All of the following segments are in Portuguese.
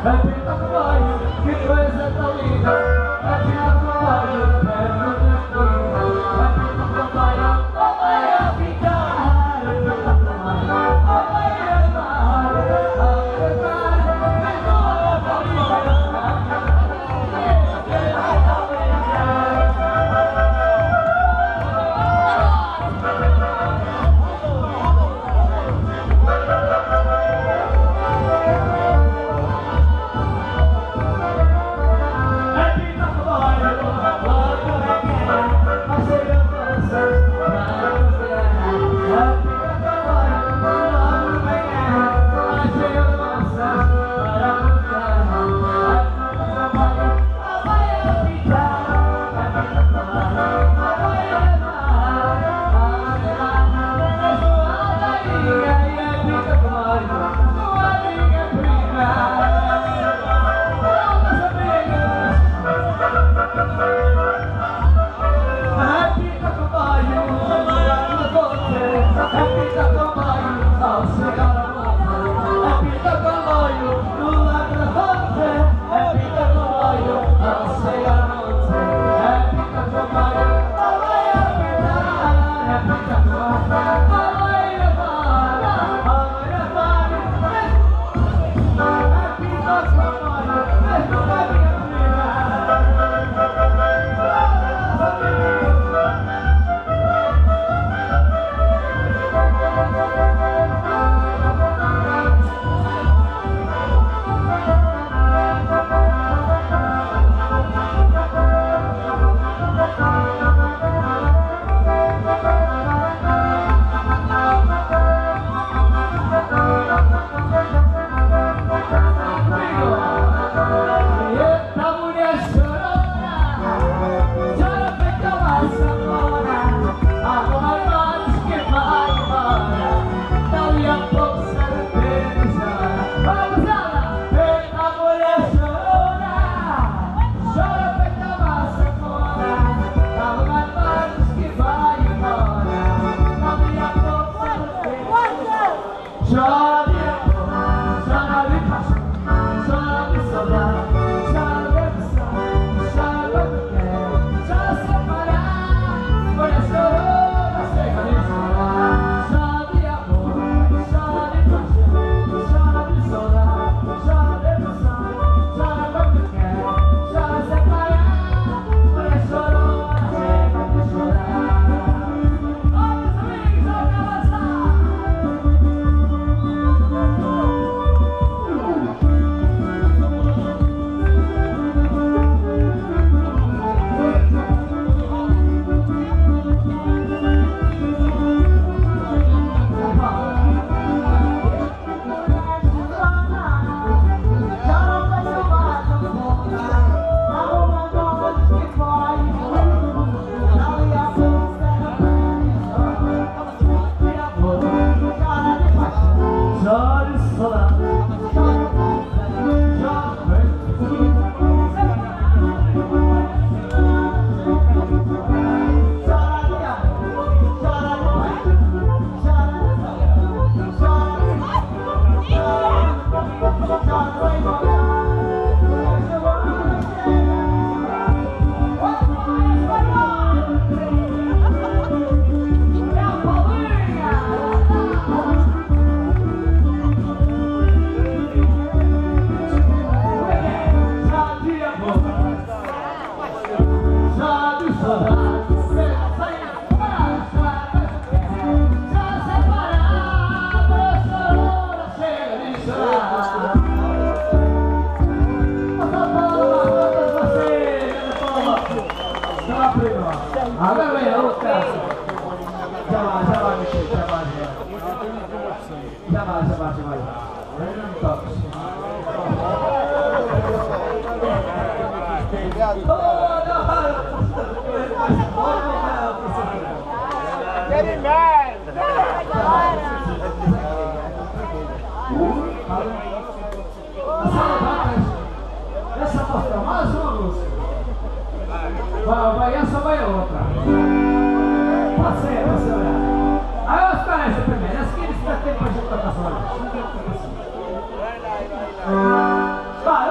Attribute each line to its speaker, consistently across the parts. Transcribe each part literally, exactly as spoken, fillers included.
Speaker 1: Agora vai a outra. Já vai, já vai, Michel, já vai. Já vai, já vai, já vai. Não toque.
Speaker 2: Get him mad!
Speaker 1: Essa mostra mais uma música. Vai, vai, essa vai a outra. Pode ser, pode ser olhar. Aí eu vou ficar essa primeira. Essa aqui eles dá tempo pra gente tocar só. Vai,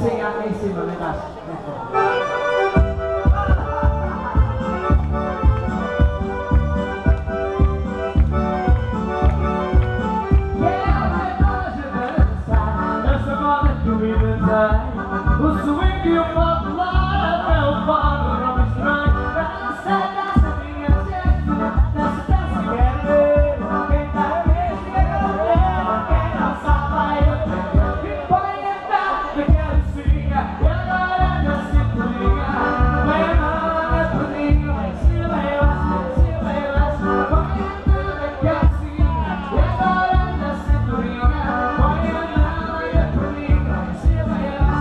Speaker 1: assim, aqui em cima, né, Cássio? O swing e o pop lá até o fado não me estranho. Dança, dança, minha gente. Dança, dança, quero ver. Quem tá triste, quem não quer. Quem não sabe, eu tenho. E põe entrar naquela cinha. E agora na cinturinha. Vai andar na pulinha. Vai se levar, se levar. Põe entrar naquela cinha. E agora na cinturinha. Põe entrar na pulinha. Vai se levar.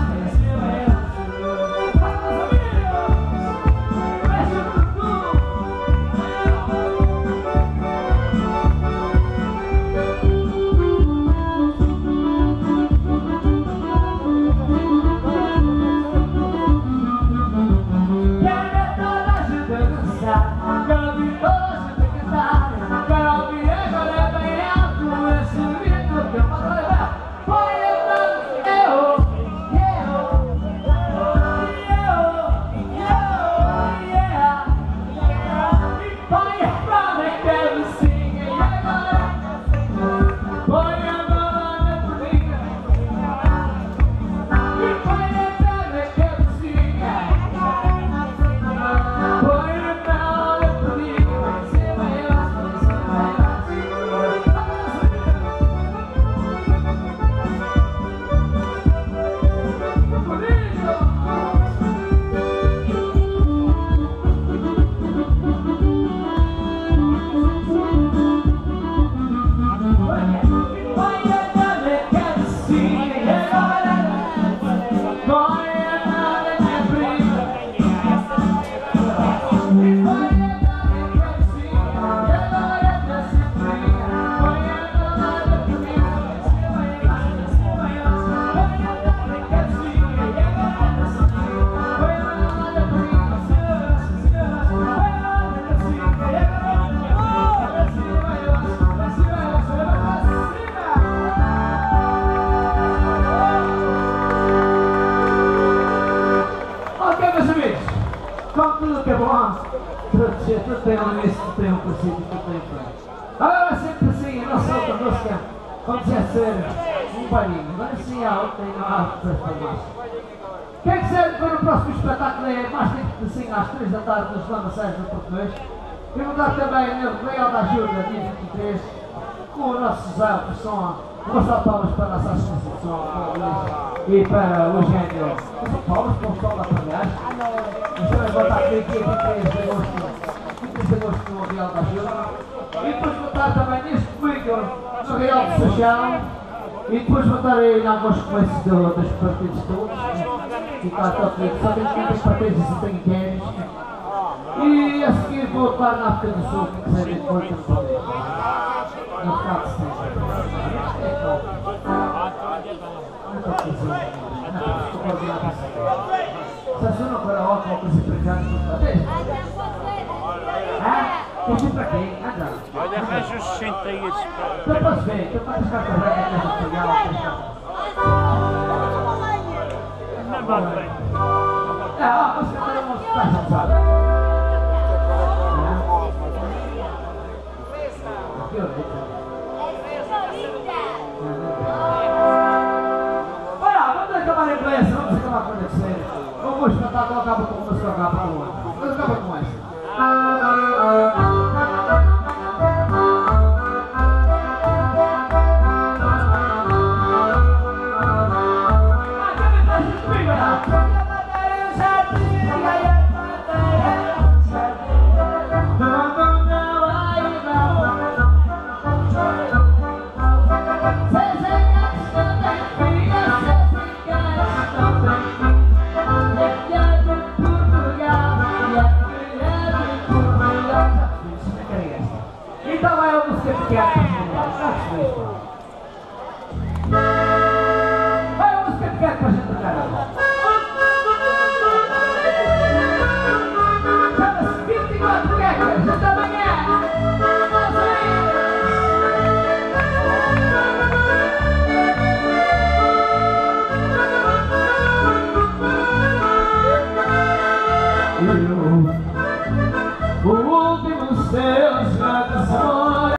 Speaker 1: Como tudo que é bom, tudo tem um início, tudo tem um princípio, tudo tem um fim. Agora sempre assim, a nossa outra música, como dizia ser um bailinho. Agora sim há outra e não há transformação. Quem quiser ver o próximo espetáculo é mais tempo assim às três da tarde nos lamaçais do Português. E vou dar também no Real da Ajuda, dia vinte e três, com o nosso Zé, que são uma salva de palmas para a nossa associação e para o Gênio. São palmas para o pessoal da Palhares. Os senhores vão estar aqui vinte e três de agosto, vinte e três de agosto no Real da Ajuda. E depois vou estar também neste domingo no Real de Seixão. E depois vou estar aí em alguns começos do, dos partidos todos. E está todo só tem muitos partidos e tem inquéritos. E a seguir vou estar na África do Sul, que quiser ir depois no poder. No final de setembro. Se a senhora não for a outra, vou precisar de tudo para ver. Ah? Tem que ir para quem? Ah, não.
Speaker 2: Olha, arranja os sessenta aí esses para...
Speaker 1: Então podes ver, que eu faço as cartas velhas que eu vou pegar.
Speaker 2: Não vai bem.
Speaker 1: Ah, você vai dar uma taxa, sabe? Aqui, ó. Olha, vamos acabar em inglês, vamos acabar com isso sério. Vamos cantar, então acaba com uma, acaba com a outra. Vamos acabar com essa. Então vai a música pequena.